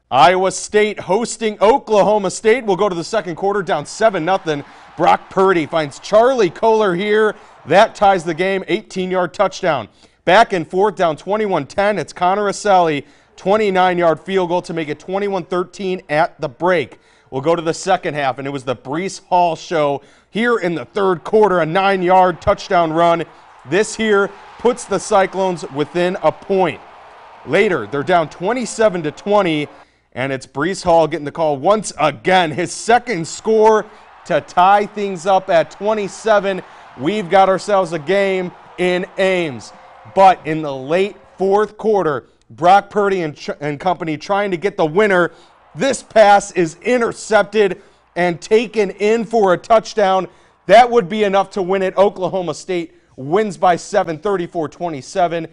Iowa State hosting Oklahoma State. We'll go to the second quarter, down 7-0. Brock Purdy finds Charlie Kohler here. That ties the game, 18-yard touchdown. Back and forth, down 21-10. It's Connor Aselli, 29-yard field goal to make it 21-13 at the break. We'll go to the second half, and it was the Breece Hall show here in the third quarter, a 9-yard touchdown run. This here puts the Cyclones within a point. Later, they're down 27-20, and it's Breece Hall getting the call once again. His second score to tie things up at 27. We've got ourselves a game in Ames. But in the late fourth quarter, Brock Purdy and company trying to get the winner. This pass is intercepted and taken in for a touchdown. That would be enough to win it. Oklahoma State wins by 7, 34-27.